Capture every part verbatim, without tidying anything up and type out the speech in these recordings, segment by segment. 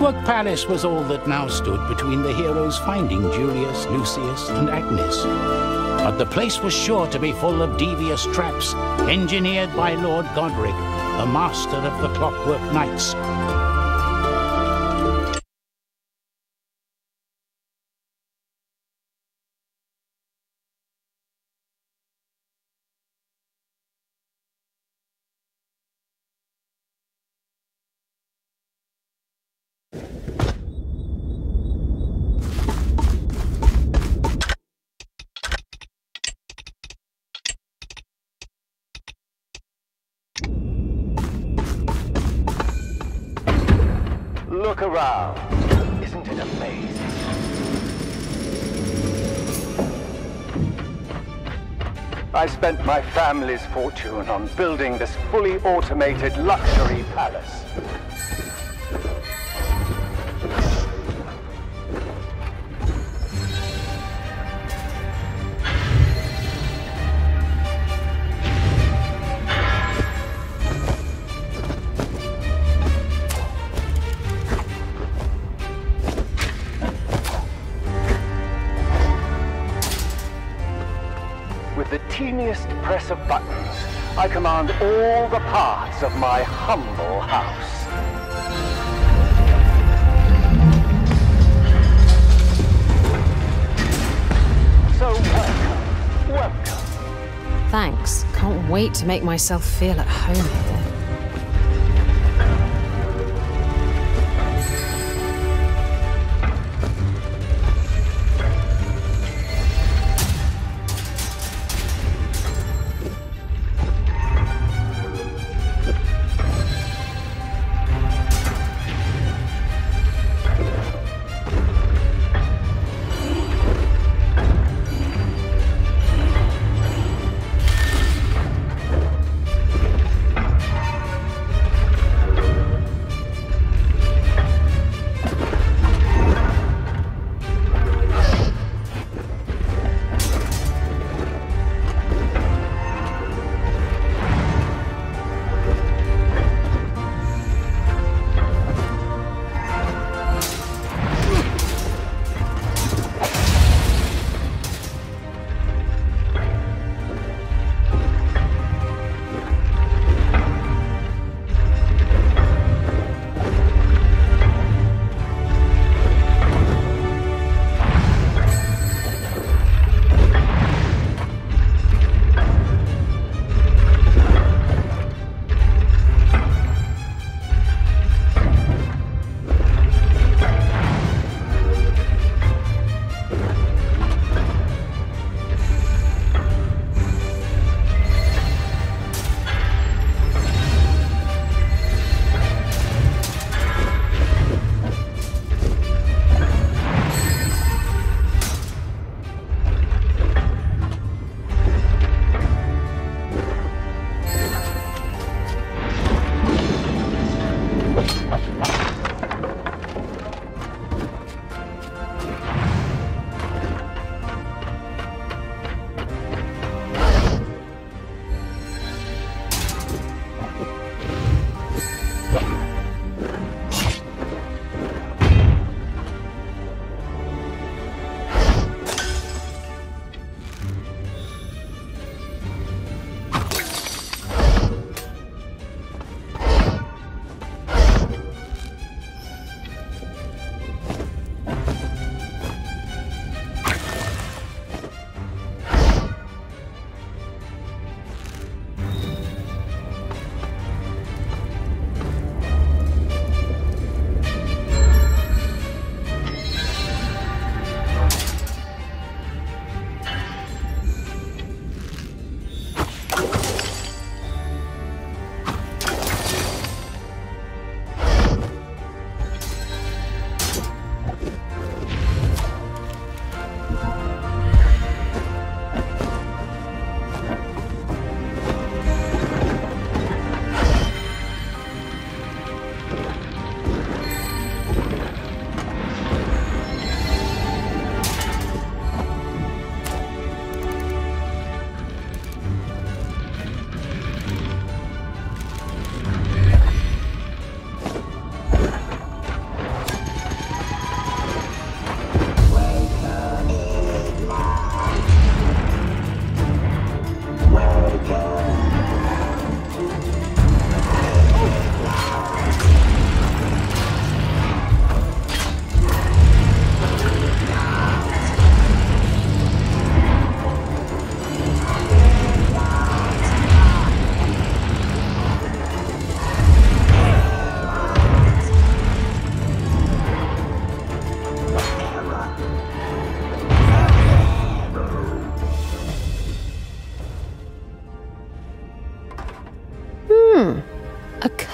Clockwork Palace was all that now stood between the heroes finding Julius, Lucius, and Agnes. But the place was sure to be full of devious traps, engineered by Lord Godric, the master of the Clockwork Knights. Look around. Isn't it amazing? I spent my family's fortune on building this fully automated luxury palace. With the teeniest press of buttons, I command all the parts of my humble house. So welcome, welcome. Thanks. Can't wait to make myself feel at home here.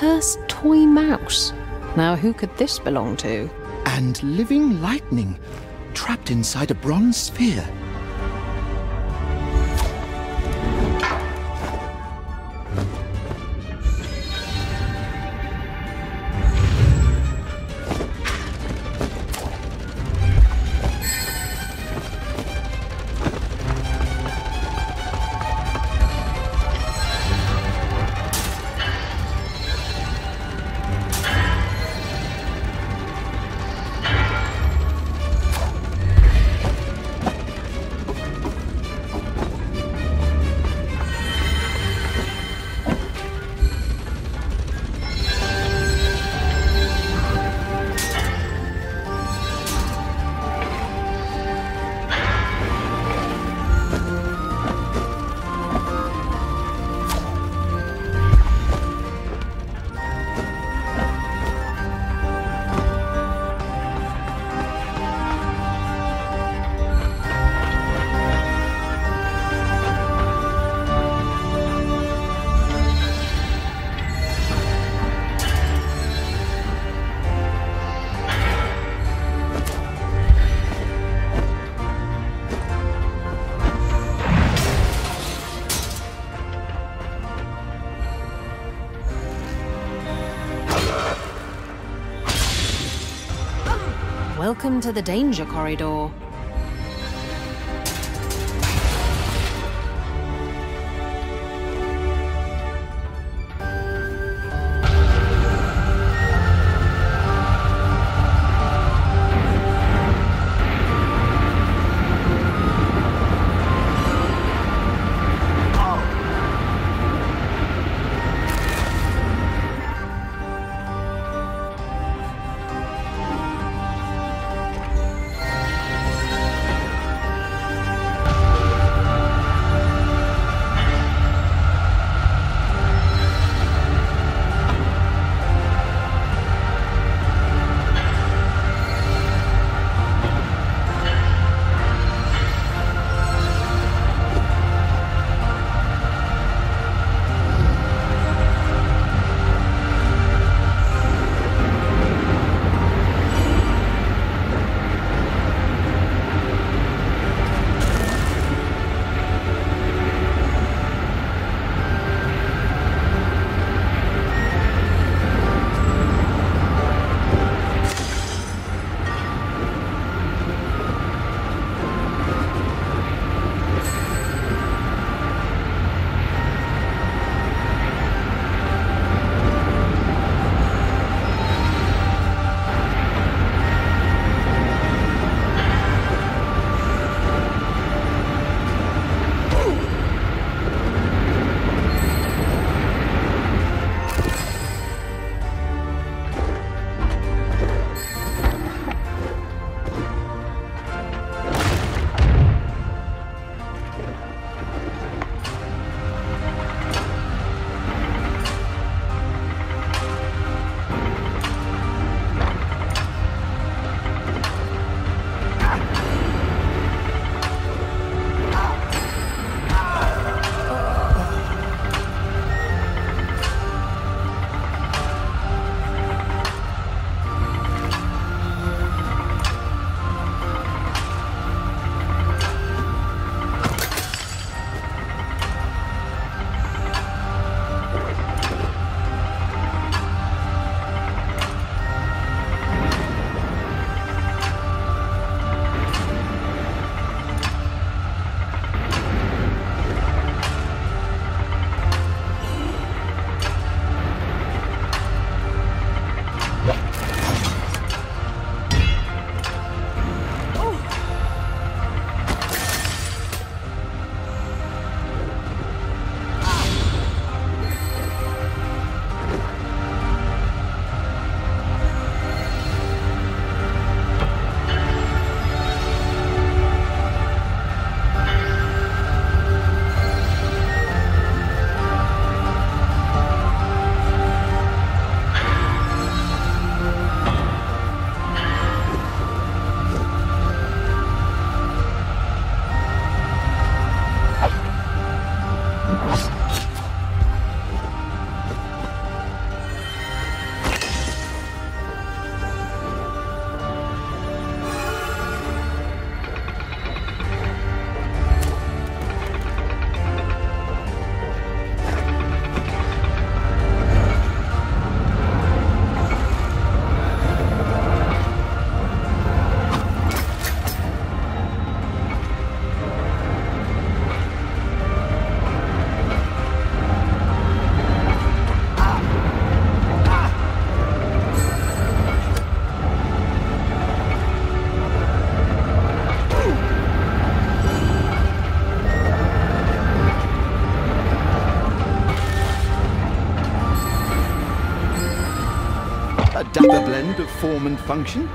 cursed toy mouse. Now who could this belong to? And living lightning, trapped inside a bronze sphere. Welcome to the danger corridor. form and function.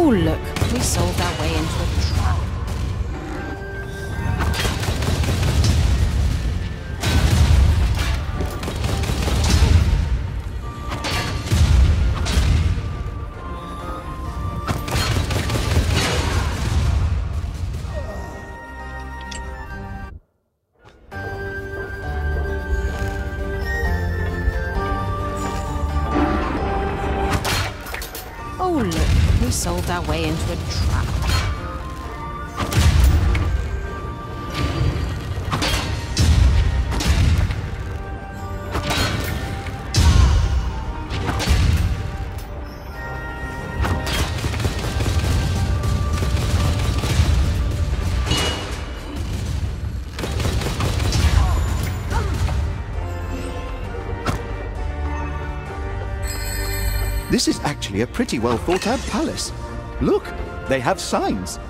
Oh, look, we solved our way into a trap. Oh, look, we solved our way into a trap. This is actually a pretty well thought out palace. Look, they have signs.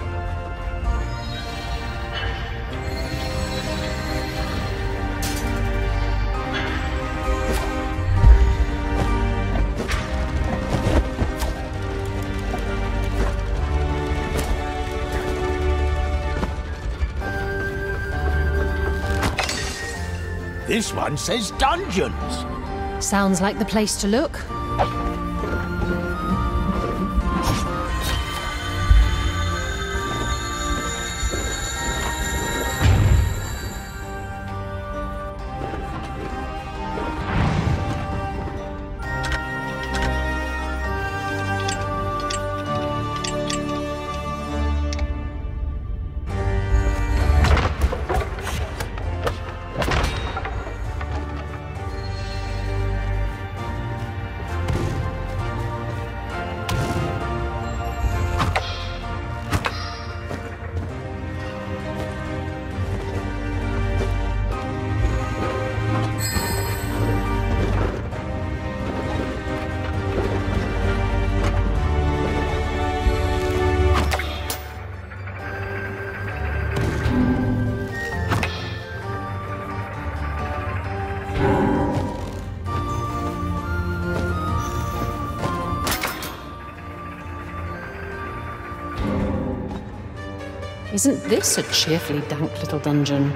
This one says dungeons. Sounds like the place to look. Isn't this a cheerfully dank little dungeon?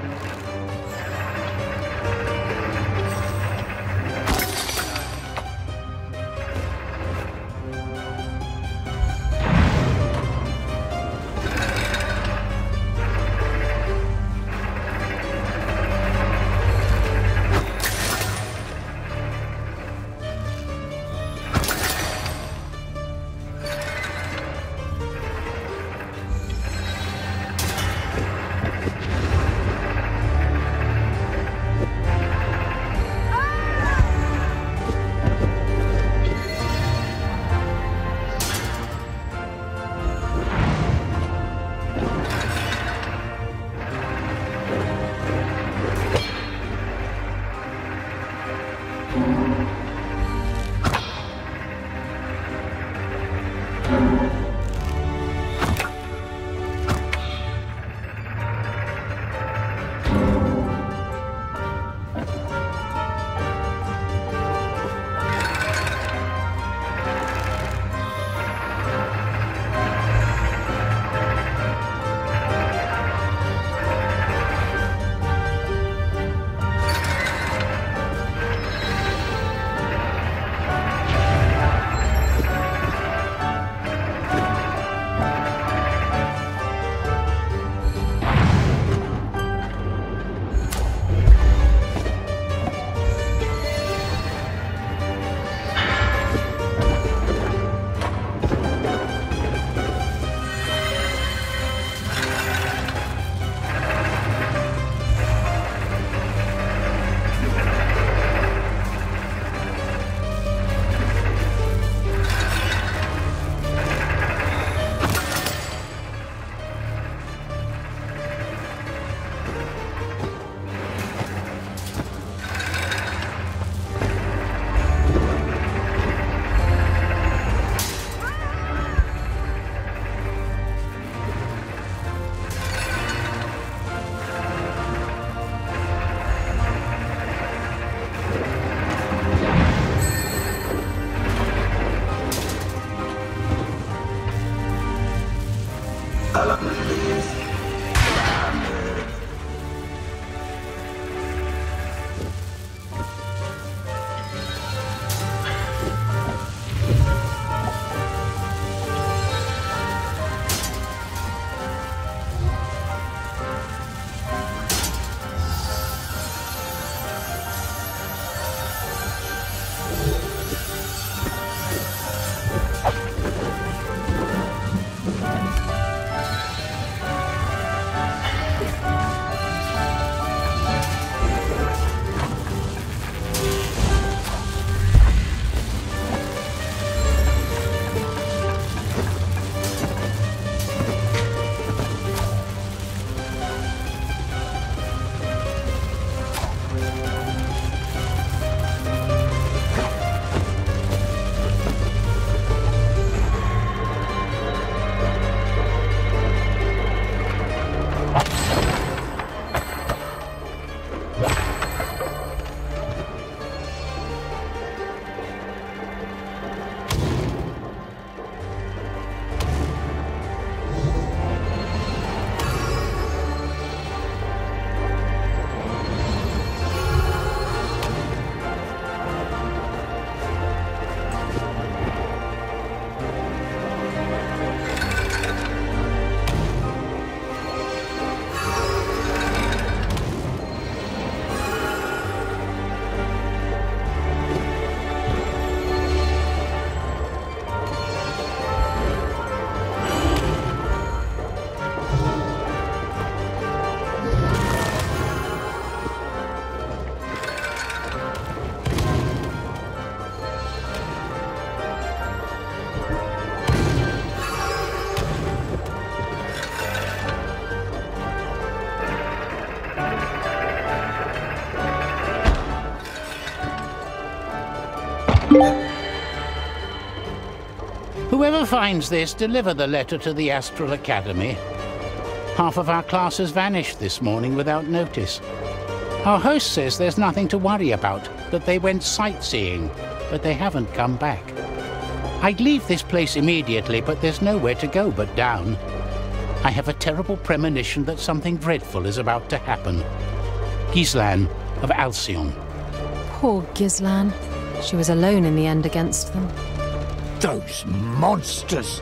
Whoever finds this, deliver the letter to the Astral Academy. Half of our class has vanished this morning without notice. Our host says there's nothing to worry about, that they went sightseeing, but they haven't come back. I'd leave this place immediately, but there's nowhere to go but down. I have a terrible premonition that something dreadful is about to happen. Ghislaine of Alcyon. Poor Ghislaine. She was alone in the end against them. Those monsters!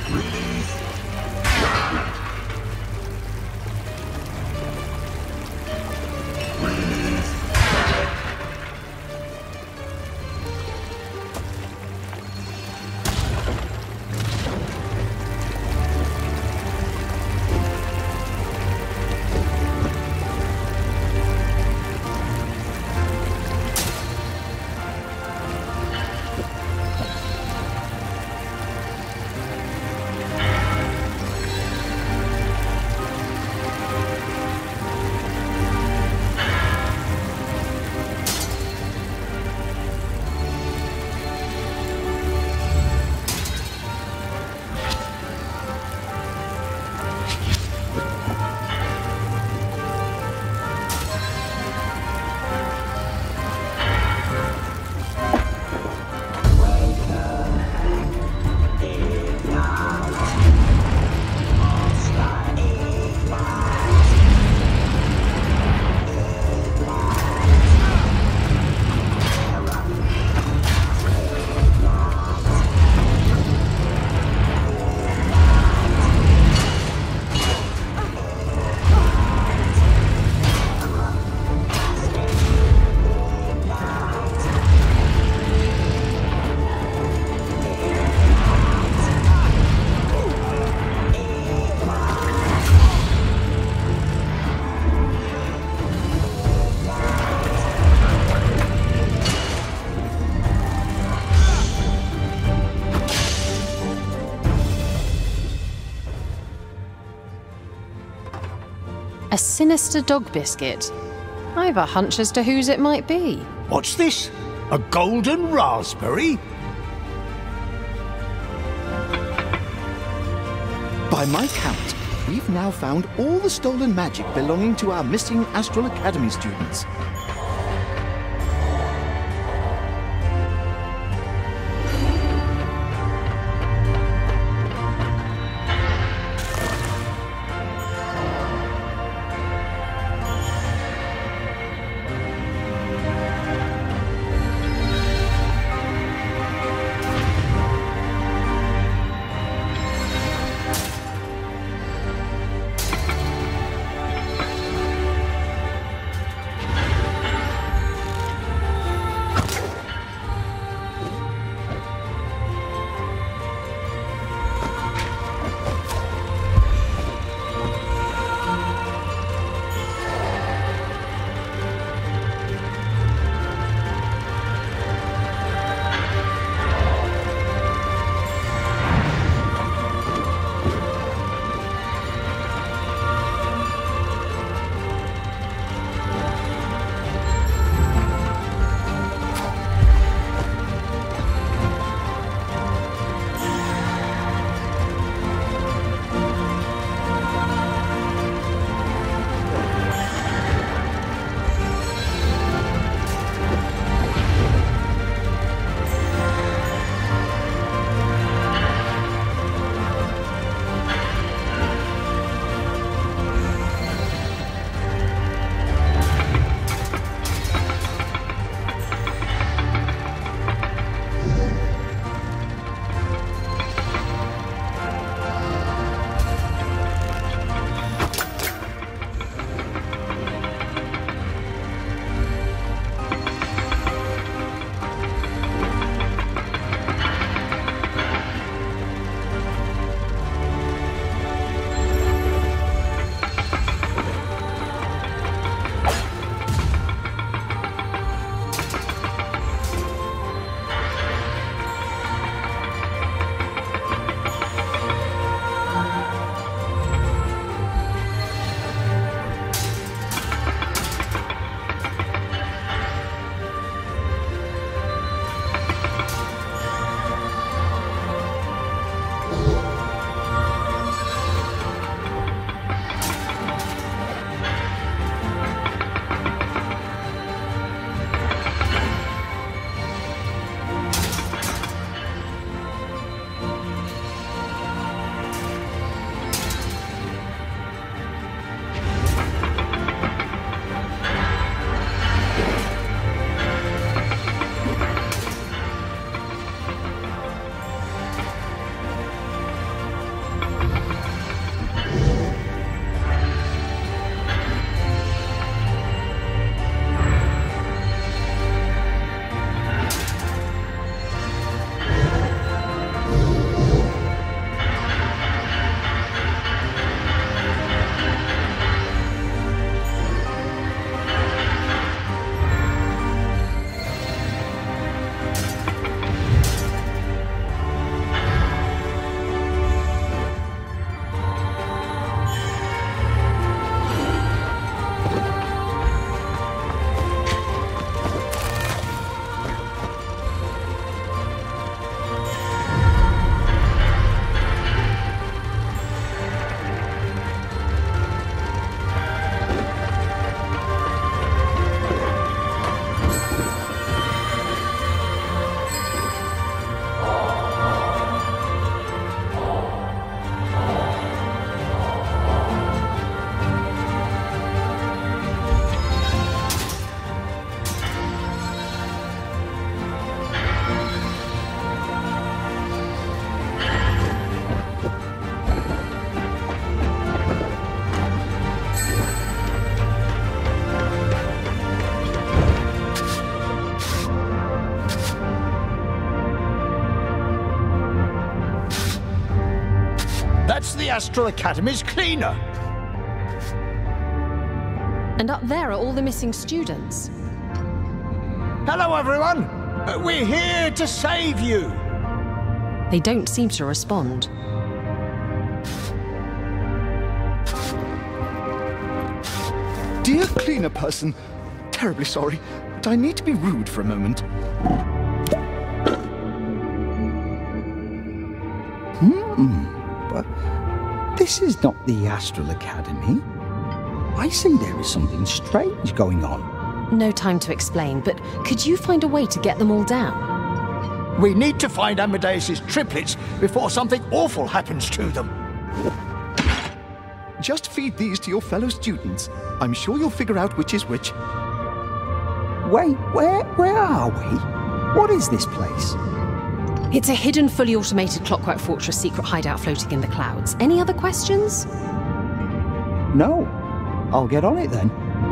A sinister dog biscuit. I've a hunch as to whose it might be. What's this? A golden raspberry? By my count, we've now found all the stolen magic belonging to our missing Astral Academy students. That's the Astral Academy's cleaner. And up there are all the missing students. Hello, everyone. Uh, we're here to save you. They don't seem to respond. Dear cleaner person, terribly sorry, but I need to be rude for a moment. Hmm, but this is not the Astral Academy. I see there is something strange going on. No time to explain, but could you find a way to get them all down? We need to find Amadeus's triplets before something awful happens to them. Just feed these to your fellow students. I'm sure you'll figure out which is which. Wait, where, where are we? What is this place? It's a hidden, fully automated Clockwork Fortress secret hideout floating in the clouds. Any other questions? No. I'll get on it then.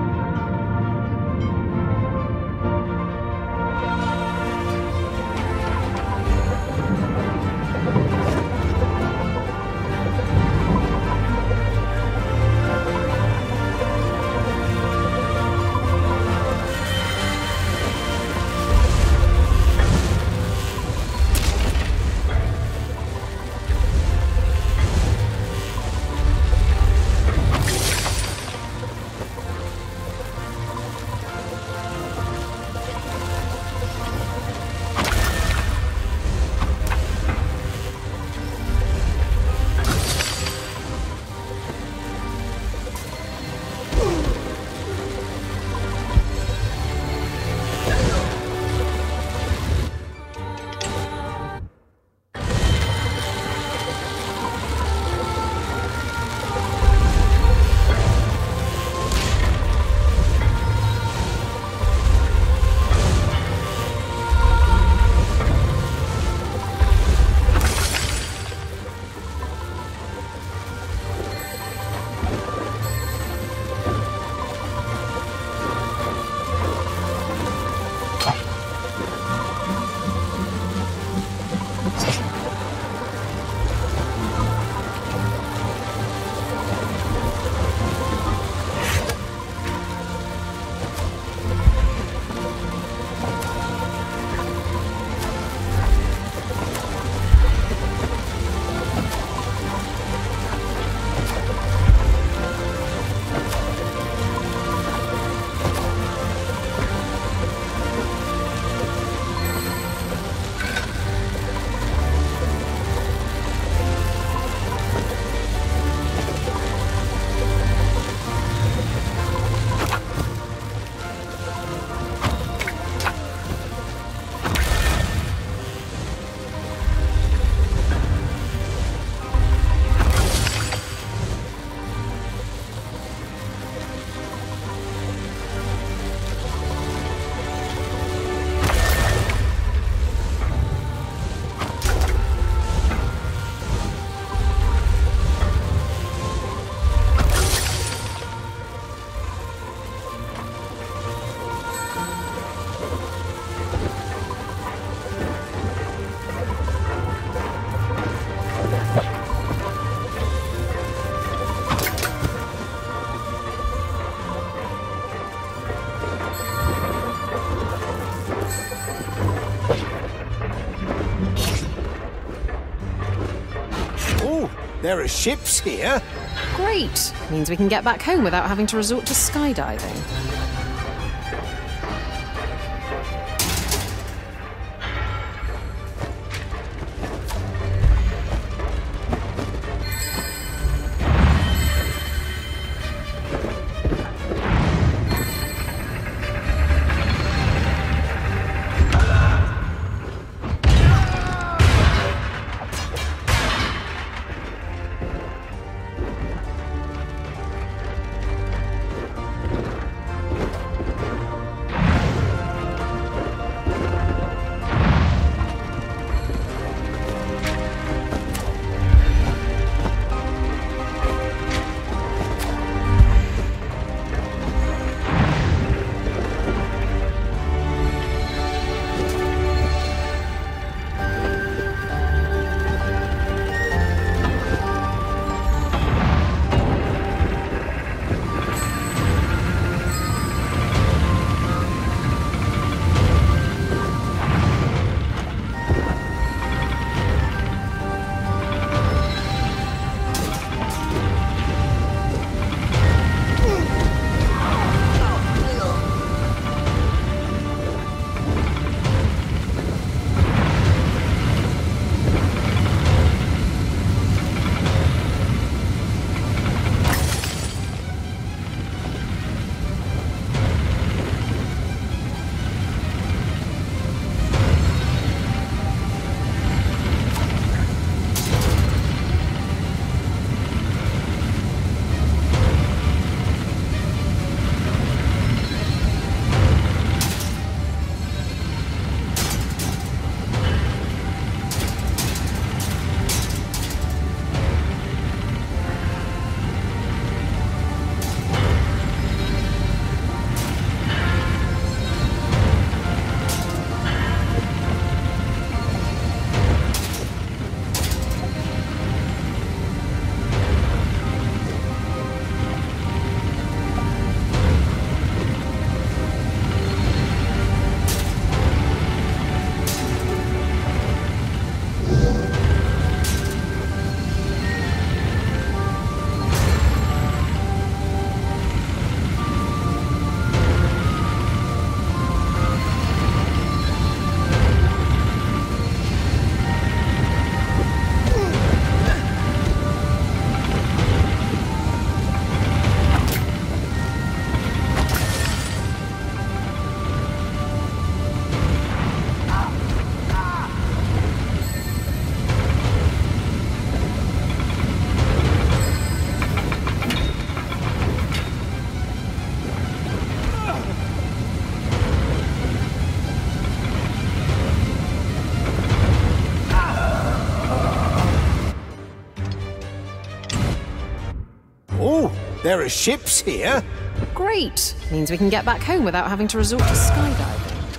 There are ships here. Great! Means we can get back home without having to resort to skydiving. Oh, there are ships here. Great! Means we can get back home without having to resort to skydiving.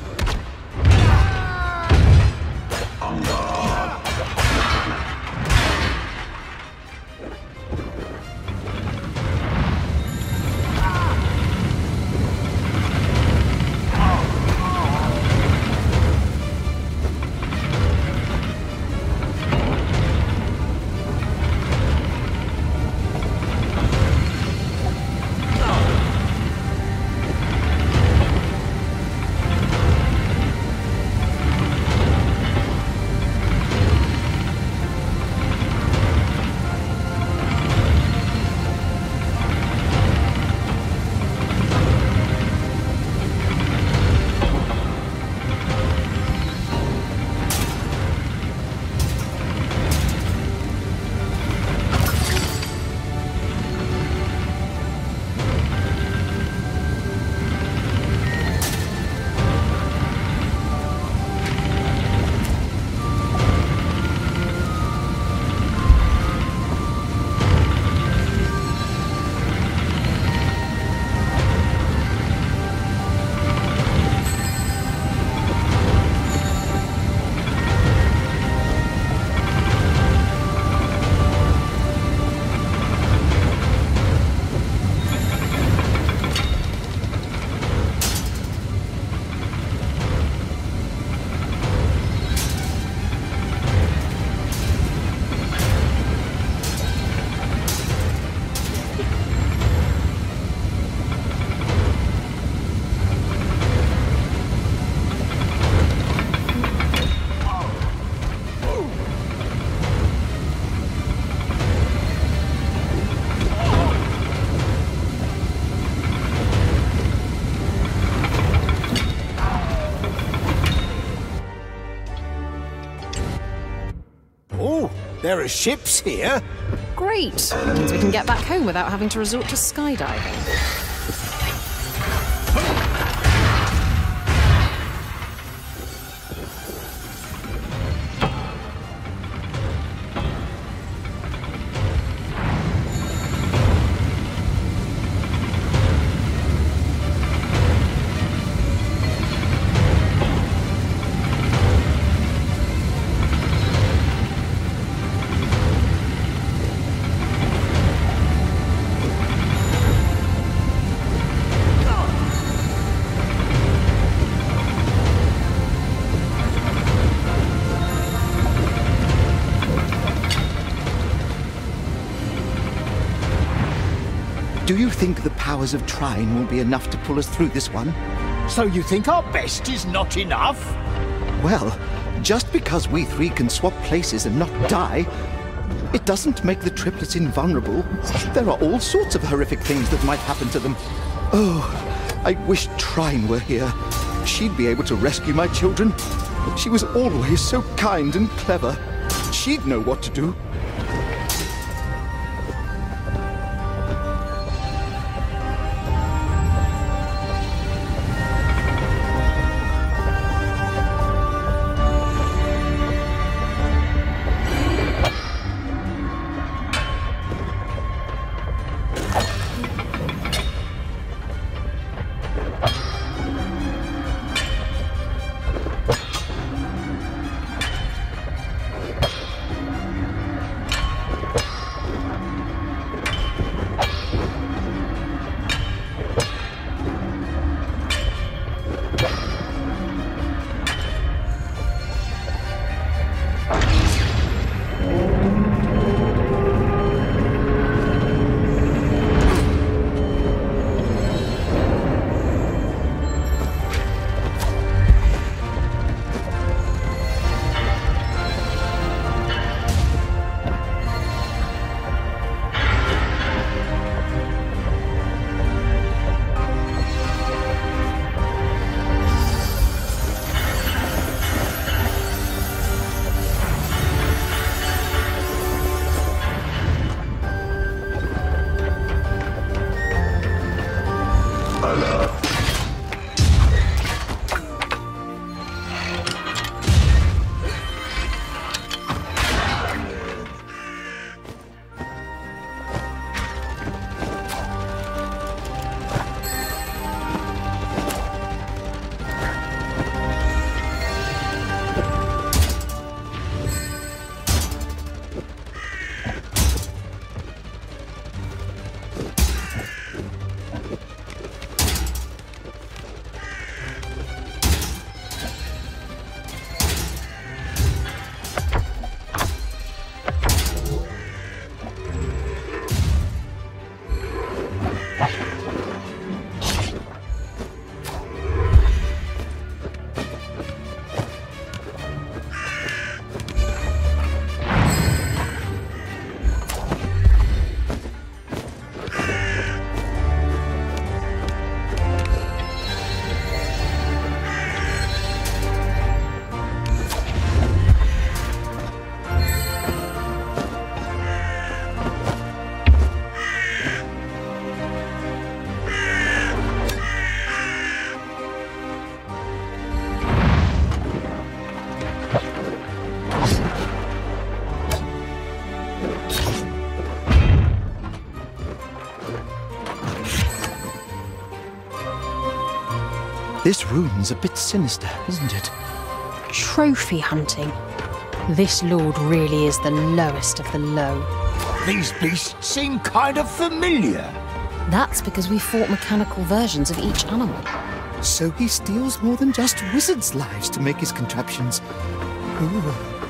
There are ships here. Great! Means we can get back home without having to resort to skydiving. Do you think the powers of Trine will be enough to pull us through this one? So you think our best is not enough? Well, just because we three can swap places and not die, it doesn't make the triplets invulnerable. There are all sorts of horrific things that might happen to them. Oh, I wish Trine were here. She'd be able to rescue my children. She was always so kind and clever. She'd know what to do. This room's a bit sinister, isn't it? Trophy hunting. This lord really is the lowest of the low. These beasts seem kind of familiar. That's because we fought mechanical versions of each animal. So he steals more than just wizards' lives to make his contraptions. Ooh.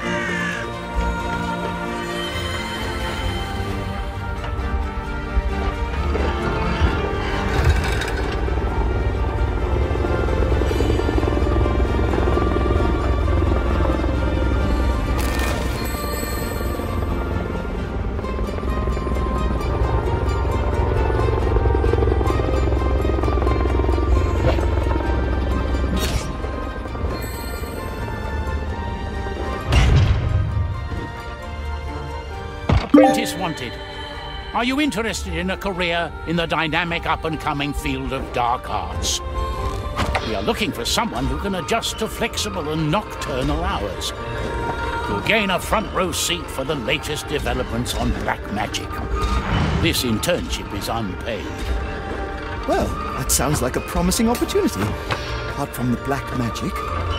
Apprentice wanted. Are you interested in a career in the dynamic up-and-coming field of dark arts? We are looking for someone who can adjust to flexible and nocturnal hours. You'll gain a front-row seat for the latest developments on black magic. This internship is unpaid. Well, that sounds like a promising opportunity. Apart from the black magic.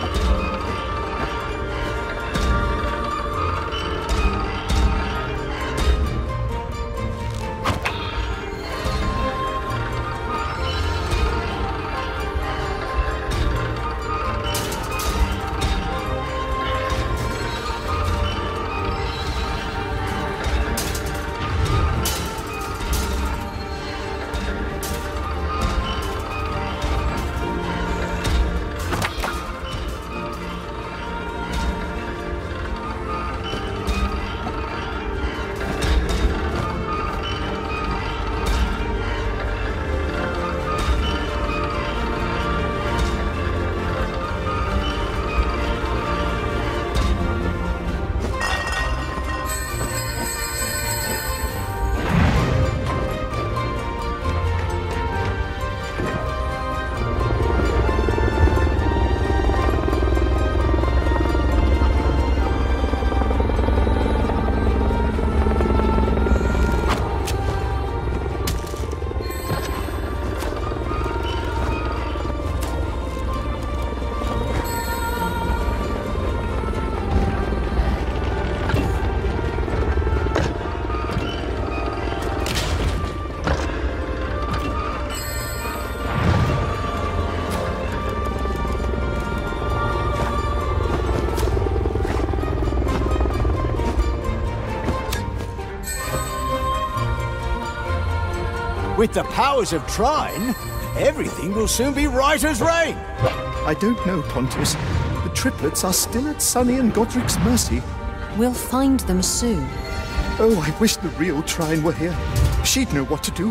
With the powers of Trine, everything will soon be right as rain. I don't know, Pontius. The triplets are still at Sunny and Godric's mercy. We'll find them soon. Oh, I wish the real Trine were here. She'd know what to do.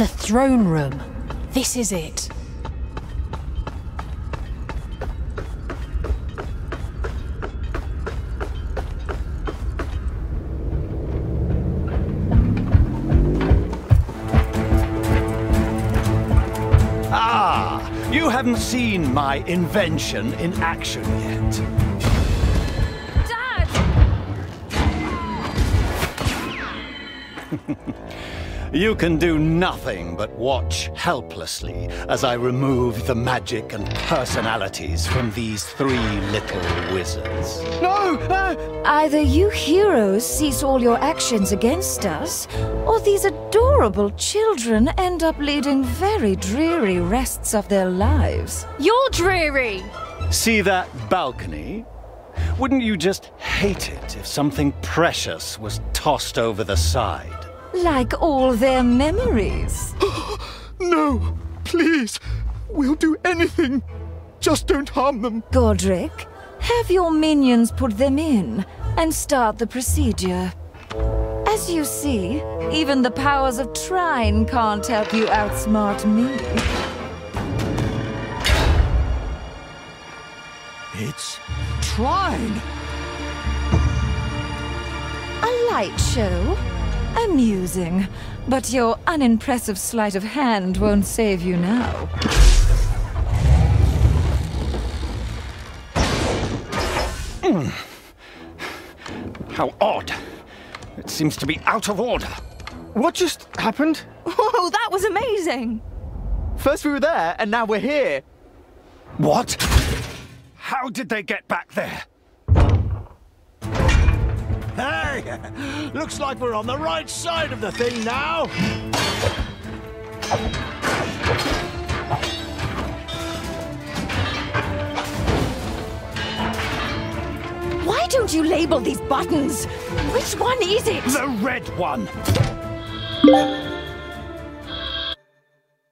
The throne room. This is it. Ah, you haven't seen my invention in action yet. Dad! You can do nothing but watch helplessly as I remove the magic and personalities from these three little wizards. No! Uh, Either you heroes cease all your actions against us, or these adorable children end up leading very dreary rests of their lives. You're dreary! See that balcony? Wouldn't you just hate it if something precious was tossed over the side? Like all their memories. no! Please! We'll do anything! Just don't harm them! Godric, have your minions put them in and start the procedure. As you see, even the powers of Trine can't help you outsmart me. It's Trine! A light show? Amusing, but your unimpressive sleight of hand won't save you now. Mm. How odd. It seems to be out of order. What just happened? Whoa, that was amazing! First we were there, and now we're here. What? How did they get back there? Hey! Looks like we're on the right side of the thing now! Why don't you label these buttons? Which one is it? The red one!